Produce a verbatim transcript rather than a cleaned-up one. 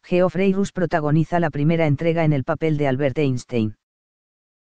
Geoffrey Rush protagoniza la primera entrega en el papel de Albert Einstein.